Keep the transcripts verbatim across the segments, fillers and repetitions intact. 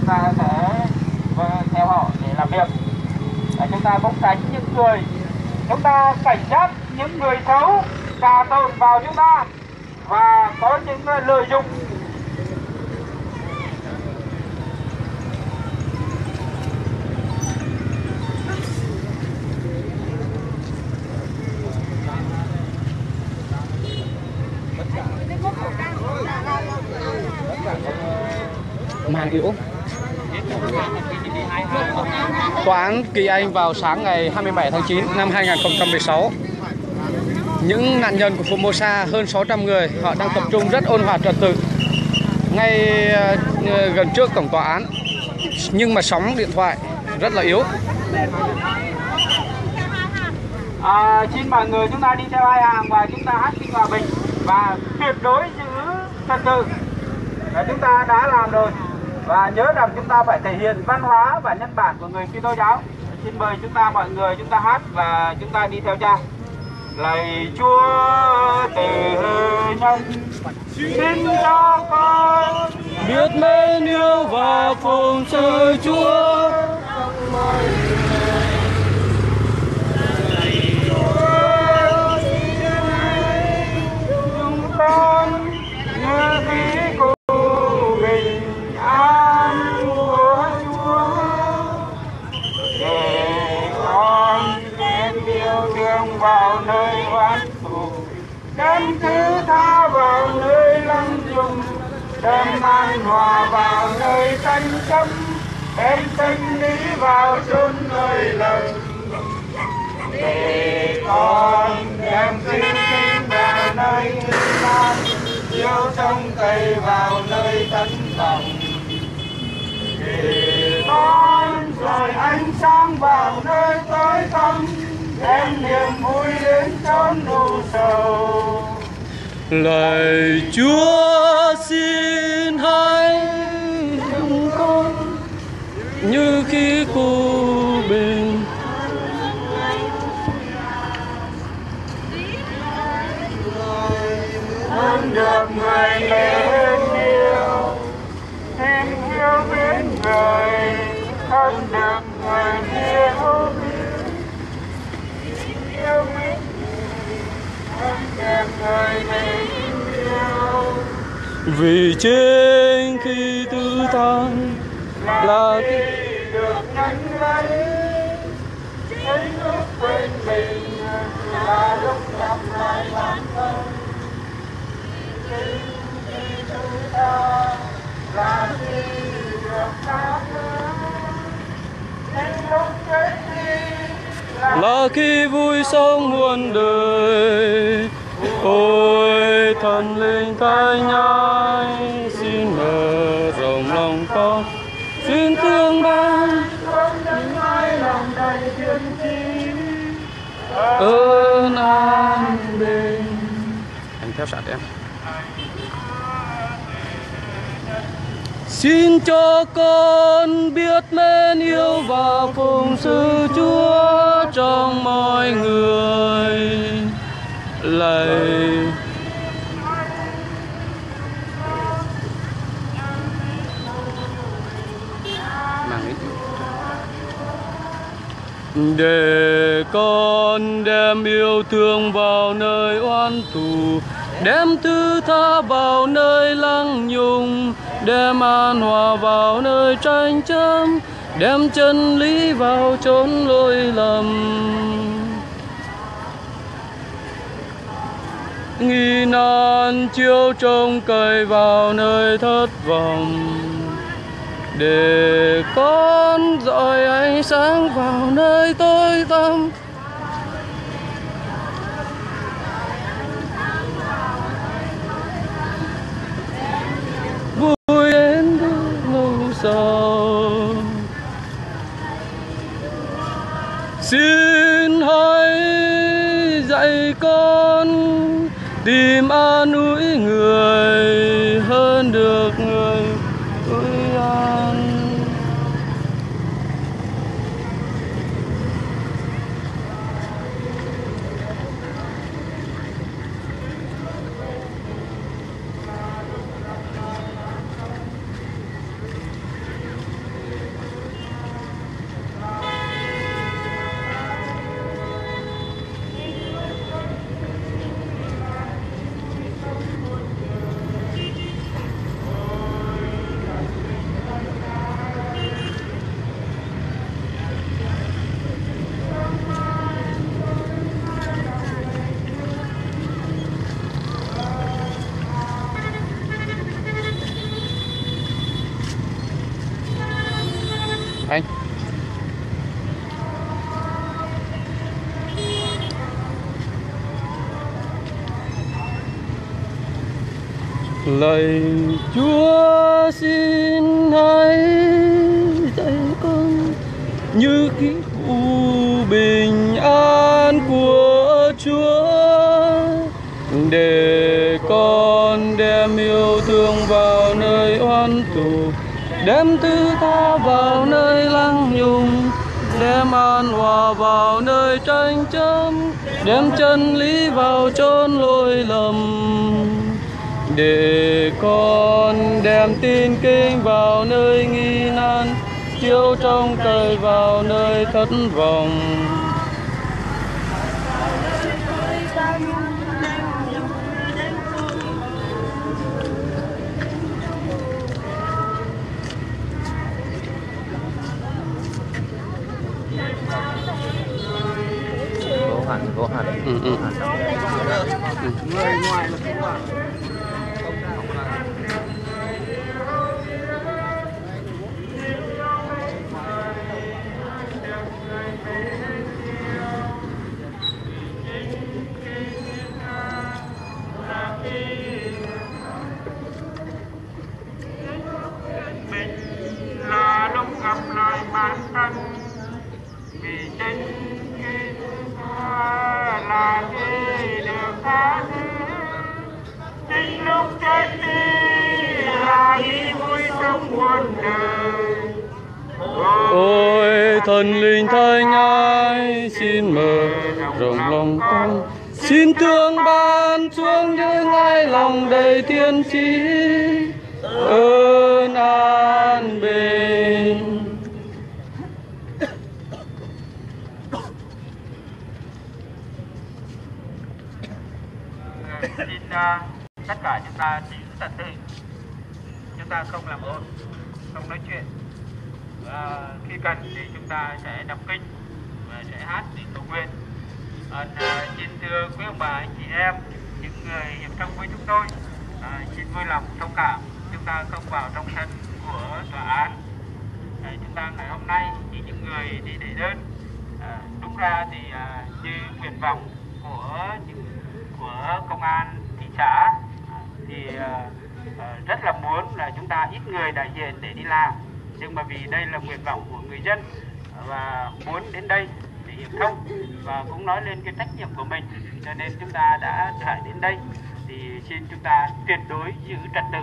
chúng ta sẽ theo họ để làm việc. Và chúng ta cũng tránh những người, chúng ta cảnh giác những người xấu cà tồn vào chúng ta và có những người lợi dụng. Màn yếu. Tòa án Kỳ Anh vào sáng ngày hai mươi bảy tháng chín năm hai nghìn không trăm mười sáu. Những nạn nhân của Formosa hơn sáu trăm người, họ đang tập trung rất ôn hòa trật tự ngay gần trước cổng tòa án, nhưng mà sóng điện thoại rất là yếu. À, xin mọi người chúng ta đi theo hai hàng và chúng ta hát kinh hòa bình và tuyệt đối giữ trật tự là chúng ta đã làm rồi. Và nhớ rằng chúng ta phải thể hiện văn hóa và nhân bản của người Kitô giáo. Xin mời chúng ta mọi người chúng ta hát và chúng ta đi theo cha. Lạy Chúa từ nhân, xin cho con biết mến yêu và phụng sự Chúa. Chúng con như khí cụ bình an của Chúa, để con đem yêu thương vào nơi oán thù, đem thứ tha vào nơi lăng nhục, đem an hòa vào nơi tranh chấp, đem chân lý vào chốn nơi lầm. Để con đem sinh sinh vào nơi yên an, yêu trong cây vào nơi tận vọng. Để con rời ánh sáng vào nơi tối tăm, đem niềm vui đến chốn u sầu. Lạy Chúa xin hãy dùng con như khi cô bình. Hơn được người mến yêu, thêm yêu mến người, hơn được người yêu mến, yêu mến, hơn được người mến yêu. Vì trên khi tư than là khi được nhắn lấy, đến lúc quên mình là lúc gặp lại bản thân. Là khi được xa là khi vui sống muôn đời. Ôi thần linh thay nhai, xin mở rộng lòng con, xin thương ban ơn an bình. Anh theo sát em. Xin cho con biết mến yêu và phụng sự Chúa trong mọi người. Lạy để con đem yêu thương vào nơi oán thù, đem thứ tha vào nơi lăng nhục, đem an hòa vào nơi tranh chấp, đem chân lý vào chốn lỗi lầm. Nghi nan chiếu trông cậy vào nơi thất vọng, để con dọi ánh sáng vào nơi tối tăm. Vui đến nỗi sầu, xin hãy dạy con tìm an ủi người hơn được người ủi an. Anh. Lạy Chúa xin hãy dạy con như ký cụ bình an của Chúa, để con đem yêu thương vào nơi oan tù, đem thứ tha vào nơi lăng nhục, đem an hòa vào nơi tranh chấp, đem chân lý vào chốn lỗi lầm. Để con đem tin kinh vào nơi nghi nan, chiếu trong trời vào nơi thất vọng. Vô hẳn, vô hẳn. Ừ, ừ. Người ngoài là không vào. Là lúc gặp lại bản thân, vì chính Kitô là khi được tha thứ. Chính lúc chết đi là khi vui sống muôn đời. Ôi thần linh thánh ái, xin mở rộng lòng con, xin thương ban xuống những ai lòng đầy thiên chí ơn an bình. Xin uh, tất cả chúng ta giữ trật tự, chúng ta không làm ồn, không nói chuyện. À, khi cần thì chúng ta sẽ đọc kinh và sẽ hát để cầu nguyện. À, xin thưa quý ông bà anh chị em, những người hiệp thông với chúng tôi, à, xin vui lòng thông cảm chúng ta không vào trong sân của tòa án. À, chúng ta ngày hôm nay thì những người đi đệ đơn, à, đúng ra thì à, như nguyện vọng của những của công an thị xã à, thì à, à, rất là muốn là chúng ta ít người đại diện để đi làm, nhưng mà vì đây là nguyện vọng của người dân và muốn đến đây để hiệp thông và cũng nói lên cái trách nhiệm của mình, cho nên chúng ta đã phải đến đây. Thì xin chúng ta tuyệt đối giữ trật tự,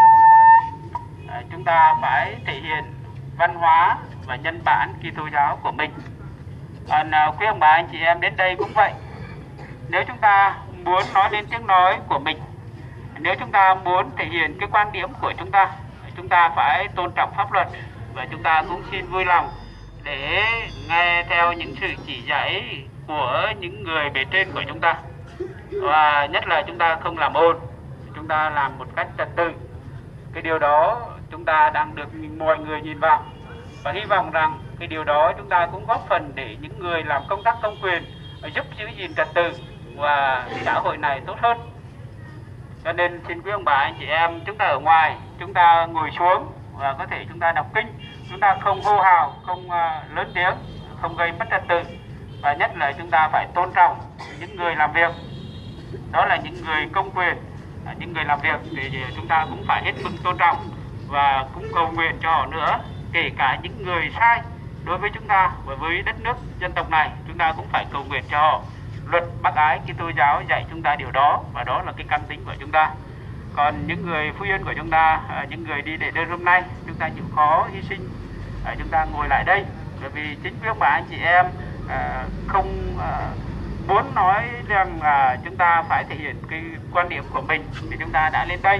à, chúng ta phải thể hiện văn hóa và nhân bản Kitô giáo của mình. À, quý ông bà anh chị em đến đây cũng vậy, nếu chúng ta muốn nói lên tiếng nói của mình, nếu chúng ta muốn thể hiện cái quan điểm của chúng ta, chúng ta phải tôn trọng pháp luật, và chúng ta cũng xin vui lòng để nghe theo những sự chỉ dạy của những người bề trên của chúng ta, và nhất là chúng ta không làm ồn, chúng ta làm một cách trật tự. Cái điều đó chúng ta đang được mọi người nhìn vào, và hy vọng rằng cái điều đó chúng ta cũng góp phần để những người làm công tác công quyền giúp giữ gìn trật tự và xã hội này tốt hơn. Cho nên xin quý ông bà anh chị em, chúng ta ở ngoài, chúng ta ngồi xuống và có thể chúng ta đọc kinh, chúng ta không hô hào, không uh, lớn tiếng, không gây mất trật tự, và nhất là chúng ta phải tôn trọng những người làm việc, đó là những người công quyền, những người làm việc thì chúng ta cũng phải hết mức tôn trọng và cũng cầu nguyện cho họ nữa. Kể cả những người sai đối với chúng ta và với đất nước dân tộc này, chúng ta cũng phải cầu nguyện cho họ. Luật bác ái Kitô giáo dạy chúng ta điều đó, và đó là cái căn tính của chúng ta. Còn những người phu nhân của chúng ta, những người đi đệ đơn hôm nay, chúng ta chịu khó hy sinh, chúng ta ngồi lại đây, bởi vì chính quý ông bà anh chị em không muốn nói rằng là chúng ta phải thể hiện cái quan điểm của mình thì chúng ta đã lên đây.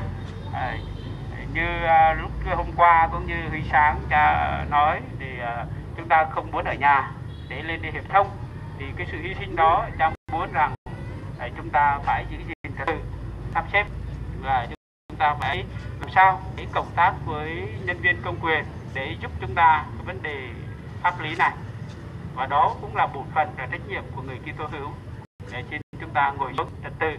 Như lúc hôm qua cũng như Huy Sáng cha nói thì chúng ta không muốn ở nhà để lên đi hiệp thông, thì cái sự hy sinh đó cha muốn rằng chúng ta phải giữ gìn trật tự, sắp xếp, và chúng ta phải làm sao để cộng tác với nhân viên công quyền để giúp chúng ta cái vấn đề pháp lý này, và đó cũng là bổn phận và trách nhiệm của người Kitô hữu. Để xin chúng ta ngồi xuống trật tự,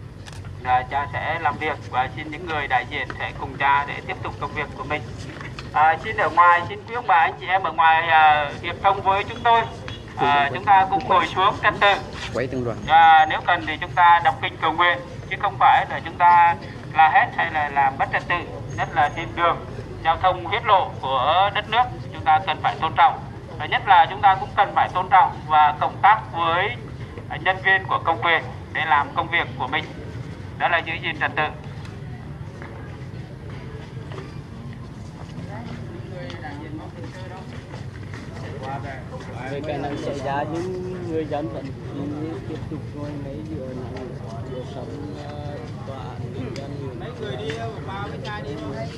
là cha sẽ làm việc và xin những người đại diện sẽ cùng cha để tiếp tục công việc của mình. À, xin ở ngoài, xin quý ông bà anh chị em ở ngoài à, hiệp thông với chúng tôi. À, chúng ta cũng ngồi xuống trật tự. Quấy từng đoàn. À, nếu cần thì chúng ta đọc kinh cầu nguyện, chứ không phải là chúng ta la hét hay là làm bất trật tự, nhất là trên đường giao thông huyết lộ của đất nước. Chúng ta cần phải tôn trọng, và nhất là chúng ta cũng cần phải tôn trọng và cộng tác với nhân viên của công quyền để làm công việc của mình, đó là giữ gìn trật tự. Về cái này xảy ra những người dân vẫn tiếp tục ngồi mấy giữa này giữa sống tòa án dân mấy người đi vào cái nhà đi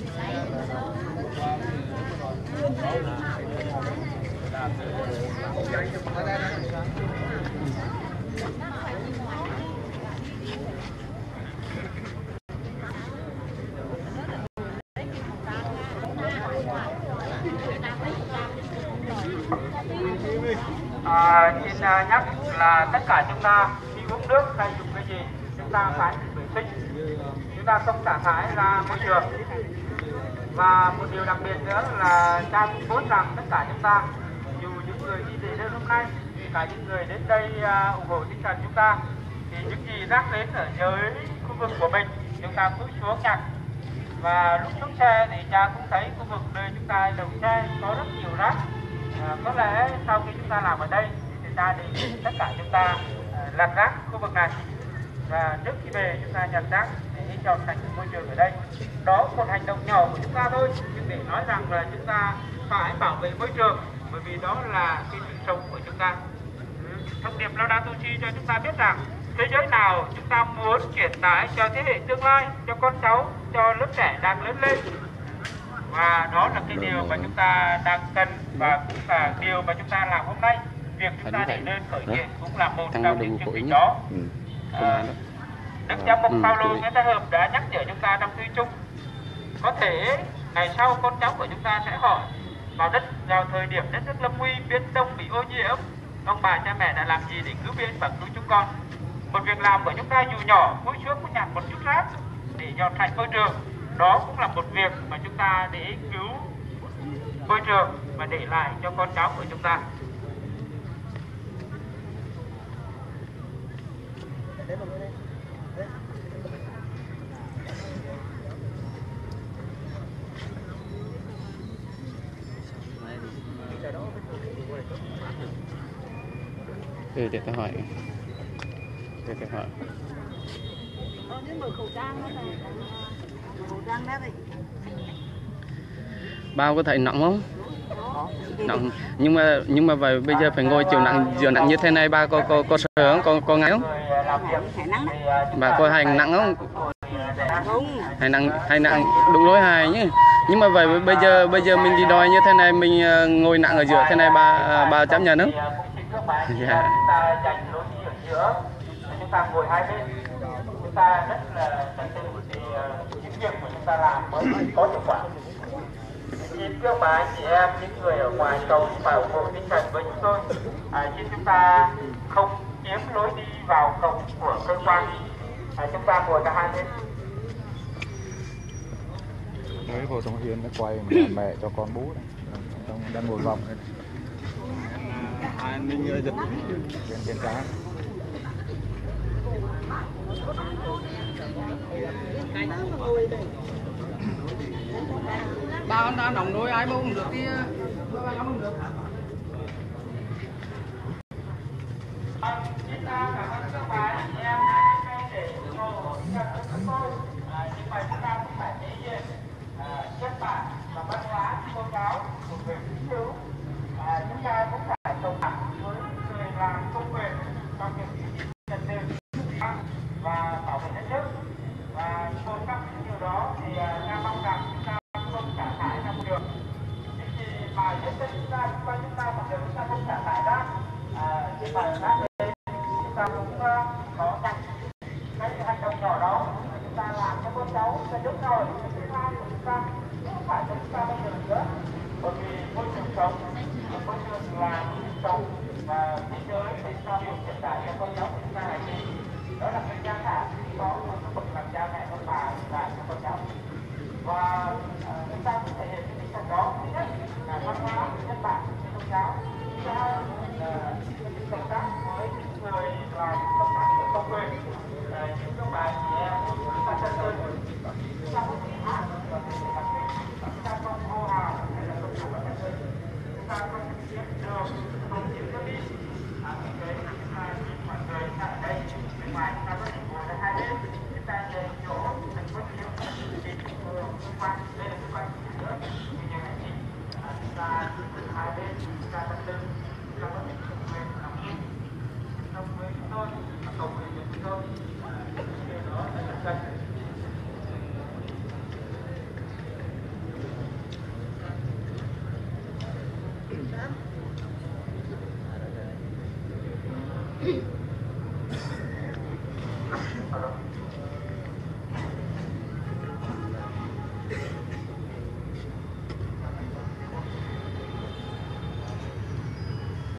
À, xin uh, nhắc là tất cả chúng ta khi uống nước hay dùng cái gì chúng ta phải vệ sinh, chúng ta không xả thải ra môi trường. Và một điều đặc biệt nữa là cha cũng muốn rằng tất cả chúng ta, dù những người đi đến đây hôm nay, cả những người đến đây uh, ủng hộ tinh thần chúng ta, thì những gì rác đến ở dưới khu vực của mình chúng ta cúi xuống nhặt. Và lúc xuống xe thì cha cũng thấy khu vực nơi chúng ta đầu xe có rất nhiều rác. À, có lẽ sau khi chúng ta làm ở đây thì ta đề nghị tất cả chúng ta uh, lặt rác khu vực này, và trước khi về chúng ta nhặt rác để dọn sạch môi trường ở đây. Đó một hành động nhỏ của chúng ta thôi, nhưng để nói rằng là chúng ta phải bảo vệ môi trường, bởi vì đó là cái sự sống của chúng ta. Thông điệp Laudato Si cho chúng ta biết rằng thế giới nào chúng ta muốn truyền tải cho thế hệ tương lai, cho con cháu, cho lớp trẻ đang lớn lên. Và đó là cái điều mà chúng ta đang cần, và cũng là điều mà chúng ta làm hôm nay. Việc chúng ta để lên khởi kiện cũng là một trong những chương trình đó. À, Đức Cha Mục Phaolô Nguyễn Thái Hợp đã nhắc nhở chúng ta trong thư chung. Có thể ngày sau con cháu của chúng ta sẽ hỏi, vào đất vào thời điểm đất nước lâm nguy, biển Đông bị ô nhiễm, ông bà cha mẹ đã làm gì để cứu biển và cứu chúng con? Một việc làm của chúng ta dù nhỏ, cúi xuống cũng nhặt một chút rác để dọn sạch môi trường, đó cũng là một việc mà chúng ta để cứu môi trường và để lại cho con cháu của chúng ta. Ừ, để tôi hỏi. Để tôi hỏi. Bao có thấy nặng không? Nặng. Nhưng mà nhưng mà vậy bây giờ phải ngồi chiều nặng chiều nặng như thế này, ba có có có sợ không? Có có ngáy không? Bà có hành nặng không? Hay nặng hay nặng đúng đối hài nhé. Nhưng mà vậy bây giờ bây giờ mình đi đòi như thế này, mình ngồi nặng ở giữa thế này, bà bà chấp nhận không? Yeah. Chúng ta dành lối đi ở giữa, chúng ta ngồi hai bên, chúng ta rất là trật tự thì những việc của chúng ta làm mới có hiệu quả. Xin các bạn chị em, những người ở ngoài cầu và ủng hộ tinh thần với chúng tôi, à, xin chúng ta không kiếm lối đi vào cổng của cơ quan, à, chúng ta ngồi cả hai bên. Đấy, vô trong hiên nó quay mẹ, mẹ cho con bú này, trong đang ngồi vòng này. Mình giật trên trên cá. ba con đã nóng nối ai mà không được thì ba không được. Chúng ta cũng phải đồng hành với người làm công quyền trong việc trật tự và bảo vệ đất nước, và một trong những điều đó thì ta mong rằng chúng ta không xả thải ra môi trường. Những gì mà nhất định chúng ta xung quanh chúng ta một điều chúng ta không xả thải ra, thì phải khác đến chúng ta cũng có dành cái hành động nhỏ đó chúng ta làm cho con cháu cho nước rồi tương lai của chúng ta, không phải cho chúng ta bây giờ nữa, bởi vì môi trường sống, môi trường là sống và thế giới để cho điều hiện tại cho con cháu của chúng ta là gì? Đó là cái gia sản có một cái bậc làm cha mẹ ông bà và cho con cháu, và uh, chúng ta cũng thể hiện cái tinh thần đó có thứ nhất là văn hóa nhân bản tôn giáo, thứ hai là công tác với những người làm công tác của công quyền, những các bà chị em chúng ta chân chân chúng ta có thể hát và có thể làm việc, chúng ta không hô hào hay là không đủ các chân chúng ta không chiếm đường không chiếm cái đi à, cái hai mọi người tại đây bên ngoài chúng ta có thể ngồi ở hai bên, chúng ta về chỗ thành phố nhiều thì cơ quan đây là cơ quan nhà nước thì nhiều anh chị chúng ta hai bên chúng ta tâm tư chúng ta có thể cùng quyền làm việc cùng với chúng tôi cùng với chúng tôi điều đó là cần. Mm-hmm.